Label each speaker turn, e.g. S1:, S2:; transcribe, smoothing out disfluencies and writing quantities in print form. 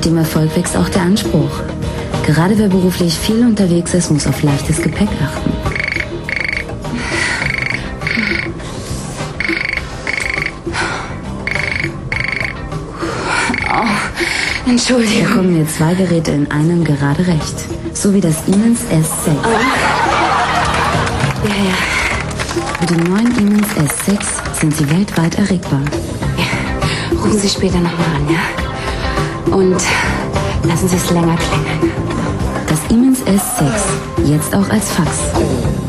S1: Mit dem Erfolg wächst auch der Anspruch. Gerade wer beruflich viel unterwegs ist, muss auf leichtes Gepäck achten.
S2: Oh, Entschuldigung.
S1: Hier kommen mir 2 Geräte in einem gerade recht. So wie das Siemens S6.
S2: Oh. Ja.
S1: Mit dem neuen Siemens S6 sind Sie weltweit erregbar.
S2: Ja. Rufen Sie später nochmal an, ja? Und lassen Sie es länger klingeln.
S1: Das Siemens S6, jetzt auch als Fax.